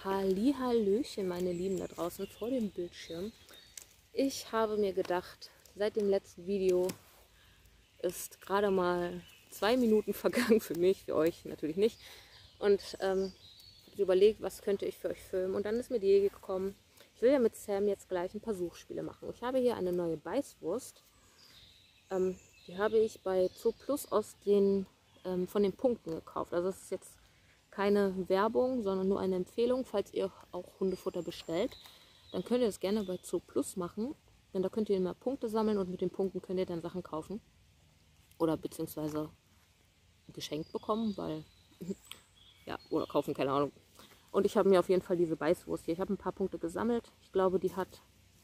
Hallihallöchen, meine Lieben da draußen vor dem Bildschirm. Ich habe mir gedacht, seit dem letzten Video ist gerade mal 2 Minuten vergangen für mich, für euch natürlich nicht. Und habe überlegt, was könnte ich für euch filmen. Und dann ist mir die Idee gekommen, ich will ja mit Sam jetzt gleich ein paar Suchspiele machen. Ich habe hier eine neue Beißwurst. Die habe ich bei Zooplus von den Punkten gekauft. Also das ist jetzt keine Werbung, sondern nur eine Empfehlung. Falls ihr auch Hundefutter bestellt, dann könnt ihr das gerne bei Zooplus machen. Denn da könnt ihr immer Punkte sammeln und mit den Punkten könnt ihr dann Sachen kaufen. Oder beziehungsweise geschenkt bekommen, weil, ja, oder kaufen, keine Ahnung. Und ich habe mir auf jeden Fall diese Beißwurst hier. Ich habe ein paar Punkte gesammelt. Ich glaube, die hat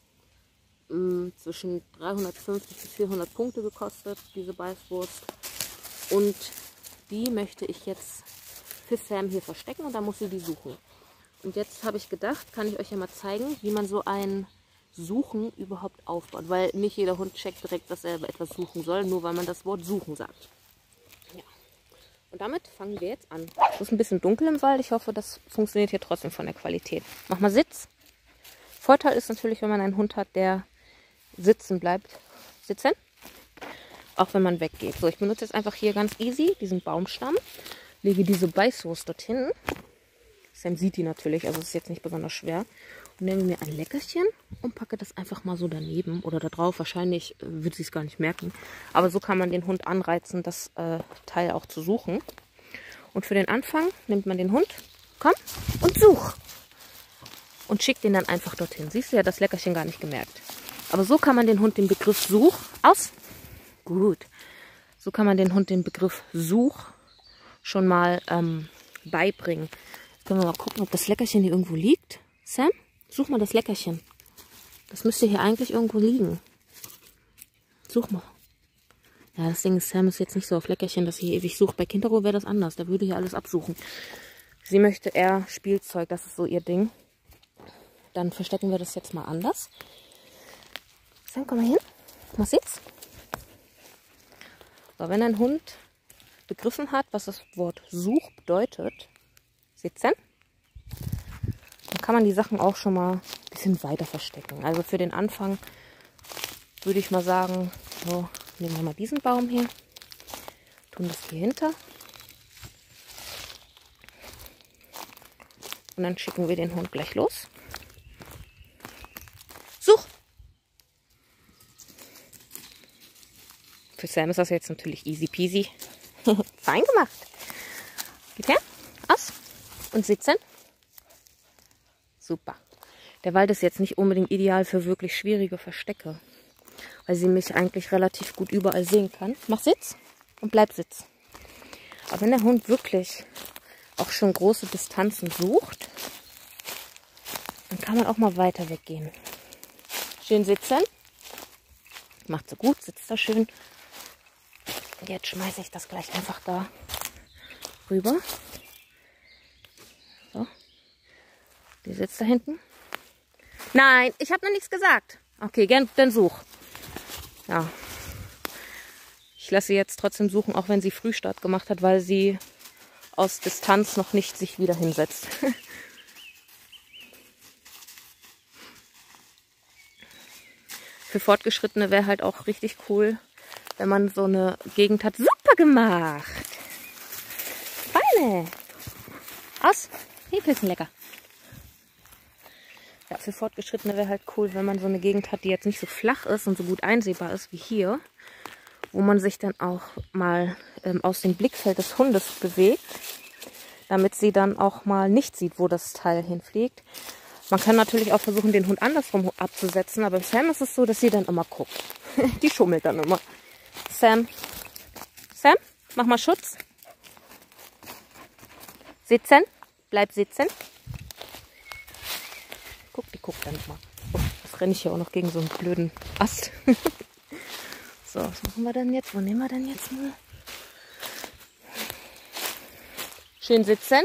zwischen 350 bis 400 Punkte gekostet, diese Beißwurst. Und die möchte ich jetzt für Sam hier verstecken und dann muss sie die suchen. Und jetzt habe ich gedacht, kann ich euch ja mal zeigen, wie man so ein Suchen überhaupt aufbaut. Weil nicht jeder Hund checkt direkt, dass er etwas suchen soll, nur weil man das Wort suchen sagt. Ja. Und damit fangen wir jetzt an. Es ist ein bisschen dunkel im Wald. Ich hoffe, das funktioniert hier trotzdem von der Qualität. Mach mal Sitz. Vorteil ist natürlich, wenn man einen Hund hat, der sitzen bleibt. Sitzen. Auch wenn man weggeht. So, ich benutze jetzt einfach hier ganz easy diesen Baumstamm. Lege diese Beißwurst dorthin. Sam sieht die natürlich, also es ist jetzt nicht besonders schwer. Und nehme mir ein Leckerchen und packe das einfach mal so daneben oder da drauf. Wahrscheinlich wird sie es gar nicht merken. Aber so kann man den Hund anreizen, das Teil auch zu suchen. Und für den Anfang nimmt man den Hund, komm und such. Und schickt den dann einfach dorthin. Siehst du, ja, das Leckerchen gar nicht gemerkt. Aber so kann man den Hund den Begriff Such aus. Gut. So kann man den Hund den Begriff Such schon mal beibringen. Jetzt können wir mal gucken, ob das Leckerchen hier irgendwo liegt. Sam, such mal das Leckerchen. Das müsste hier eigentlich irgendwo liegen. Such mal. Ja, das Ding ist, Sam ist jetzt nicht so auf Leckerchen, dass sie hier ewig sucht. Bei Kindero wäre das anders. Der würde hier alles absuchen. Sie möchte eher Spielzeug. Das ist so ihr Ding. Dann verstecken wir das jetzt mal anders. Sam, komm mal hin. Mach Sitz. So, wenn ein Hund begriffen hat, was das Wort Such bedeutet, sitzen, dann kann man die Sachen auch schon mal ein bisschen weiter verstecken. Also für den Anfang würde ich mal sagen, so, nehmen wir mal diesen Baum hier, tun das hier hinter und dann schicken wir den Hund gleich los. Such! Für Sam ist das jetzt natürlich easy peasy. Fein gemacht. Geht her, aus und sitzen. Super. Der Wald ist jetzt nicht unbedingt ideal für wirklich schwierige Verstecke, weil sie mich eigentlich relativ gut überall sehen kann. Mach Sitz und bleib Sitz. Aber wenn der Hund wirklich auch schon große Distanzen sucht, dann kann man auch mal weiter weggehen. Schön sitzen. Macht so gut, sitzt da schön. Und jetzt schmeiße ich das gleich einfach da rüber. So. Die sitzt da hinten. Nein, ich habe noch nichts gesagt. Okay, dann such. Ja. Ich lasse sie jetzt trotzdem suchen, auch wenn sie Frühstart gemacht hat, weil sie aus Distanz noch nicht sich wieder hinsetzt. Für Fortgeschrittene wäre halt auch richtig cool, wenn man so eine Gegend hat. Super gemacht! Feine! Aus! Hey, Pilzen lecker! Ja, für Fortgeschrittene wäre halt cool, wenn man so eine Gegend hat, die jetzt nicht so flach ist und so gut einsehbar ist wie hier, wo man sich dann auch mal aus dem Blickfeld des Hundes bewegt, damit sie dann auch mal nicht sieht, wo das Teil hinfliegt. Man kann natürlich auch versuchen, den Hund andersrum abzusetzen, aber bei Sam ist es so, dass sie dann immer guckt. Die schummelt dann immer. Sam, mach mal Schutz. Sitzen, bleib sitzen. Guck, die guckt dann immer. Oh, jetzt renne ich hier auch noch gegen so einen blöden Ast. So, was machen wir denn jetzt? Wo nehmen wir denn jetzt mal? Schön sitzen.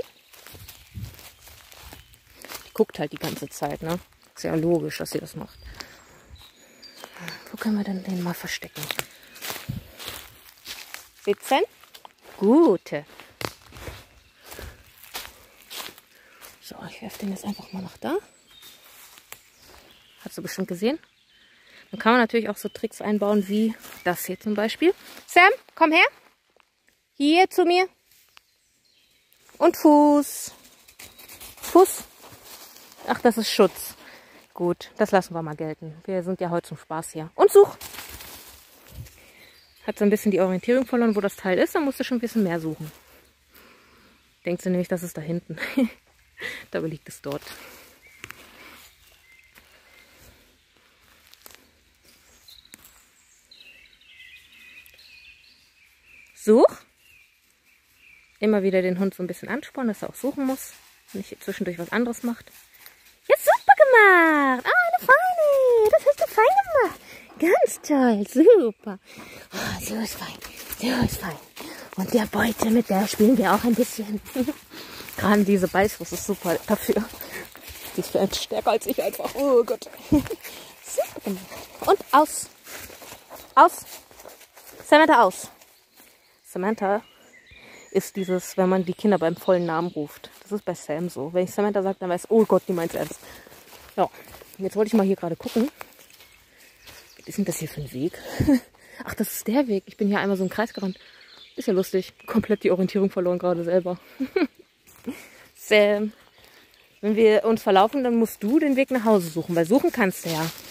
Die guckt halt die ganze Zeit, ne? Ist ja logisch, dass sie das macht. Wo können wir denn den mal verstecken? Sitzen. Gute. So, Ich werfe den jetzt einfach mal nach da. Hast du bestimmt gesehen. Dann kann man natürlich auch so Tricks einbauen, wie das hier zum Beispiel. Sam, komm her. Hier zu mir. Und Fuß. Fuß. Ach, das ist Schutz. Gut, das lassen wir mal gelten. Wir sind ja heute zum Spaß hier. Und such. Hat so ein bisschen die Orientierung verloren, wo das Teil ist. Dann musst du schon ein bisschen mehr suchen. Denkst du nämlich, das ist da hinten. Dabei liegt es dort. Such. Immer wieder den Hund so ein bisschen anspornen, dass er auch suchen muss. Nicht zwischendurch was anderes macht. Ja, super gemacht. Ah, eine feine. Das hast du fein gemacht. Ganz toll. Super. Oh, so ist fein. So ist fein. Und der Beute, mit der spielen wir auch ein bisschen. Gerade diese Beißwurst ist super dafür. Die ist vielleicht stärker als ich einfach. Oh Gott. Super gemacht. Und aus. Aus. Samantha, aus. Samantha ist dieses, wenn man die Kinder beim vollen Namen ruft. Das ist bei Sam so. Wenn ich Samantha sage, dann weiß oh Gott, die meint's ernst. Ja, jetzt wollte ich mal hier gerade gucken. Was ist denn das hier für ein Weg? Ach, das ist der Weg. Ich bin hier einmal so im Kreis gerannt. Ist ja lustig. Komplett die Orientierung verloren gerade selber. Sam, wenn wir uns verlaufen, dann musst du den Weg nach Hause suchen, weil suchen kannst du ja.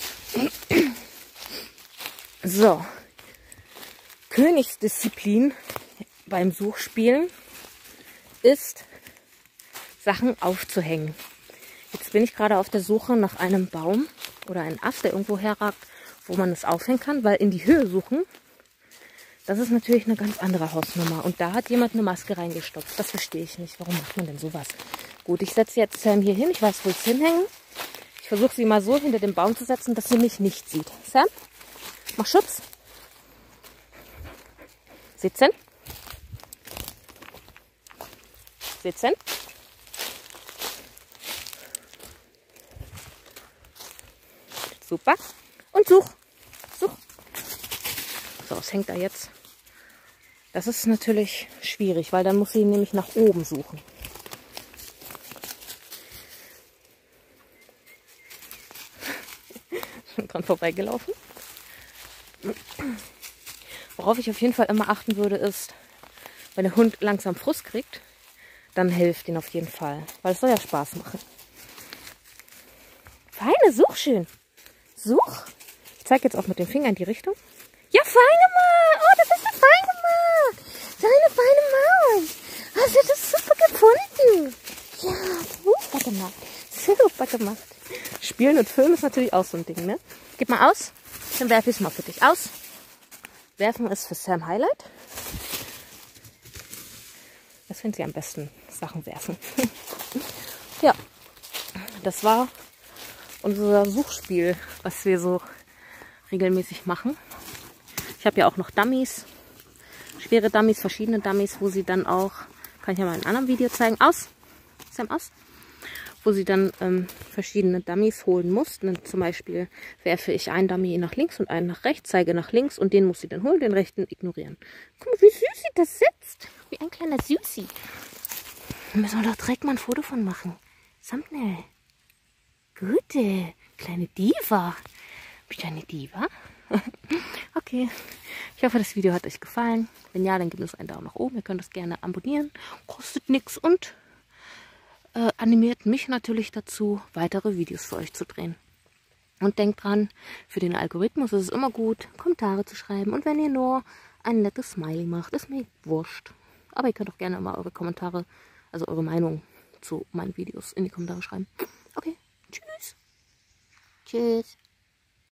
So. Königsdisziplin beim Suchspielen ist, Sachen aufzuhängen. Jetzt bin ich gerade auf der Suche nach einem Baum oder einem Ast, der irgendwo herragt, wo man es aufhängen kann, weil in die Höhe suchen, das ist natürlich eine ganz andere Hausnummer. Und da hat jemand eine Maske reingestopft. Das verstehe ich nicht. Warum macht man denn sowas? Gut, ich setze jetzt Sam hier hin. Ich weiß, wo ich es hinhängen. Ich versuche sie mal so hinter den Baum zu setzen, dass sie mich nicht sieht. Sam, mach Schutz. Sitzen. Sitzen. Super. Und such. Such. So, es hängt da jetzt. Das ist natürlich schwierig, weil dann muss sie nämlich nach oben suchen. Schon dran vorbeigelaufen. Worauf ich auf jeden Fall immer achten würde, ist, wenn der Hund langsam Frust kriegt, dann hilft ihn auf jeden Fall, weil es soll ja Spaß machen. Feine, such schön. Such. Ich zeige jetzt auch mit dem Finger in die Richtung. Ja, fein gemacht. Oh, das hast du fein gemacht. So eine feine Maus. Hast du das super gefunden? Ja, super gemacht. Super gemacht. Spielen und Filmen ist natürlich auch so ein Ding, ne? Gib mal aus. Dann werfe ich es mal für dich aus. Werfen ist für Sam Highlight. Das findet sie am besten, Sachen werfen. Ja, das war unser Suchspiel, was wir so regelmäßig machen. Ich habe ja auch noch Dummies, schwere Dummies, verschiedene Dummies, wo sie dann auch, kann ich ja mal in einem anderen Video zeigen, aus, Sam, aus, wo sie dann verschiedene Dummies holen mussten. Zum Beispiel werfe ich einen Dummy nach links und einen nach rechts, zeige nach links und den muss sie dann holen, den rechten ignorieren. Guck mal, wie süß sie das sitzt. Wie ein kleiner Süßi. Da müssen wir doch direkt mal ein Foto von machen. Thumbnail. Gute, kleine Diva. Bist du eine Diva? Okay. Ich hoffe, das Video hat euch gefallen. Wenn ja, dann gebt uns einen Daumen nach oben. Ihr könnt das gerne abonnieren. Kostet nichts und animiert mich natürlich dazu, weitere Videos für euch zu drehen. Und denkt dran, für den Algorithmus ist es immer gut, Kommentare zu schreiben. Und wenn ihr nur ein nettes Smiley macht, ist mir wurscht. Aber ihr könnt auch gerne immer eure Kommentare, also eure Meinung zu meinen Videos in die Kommentare schreiben. Okay, tschüss. Tschüss.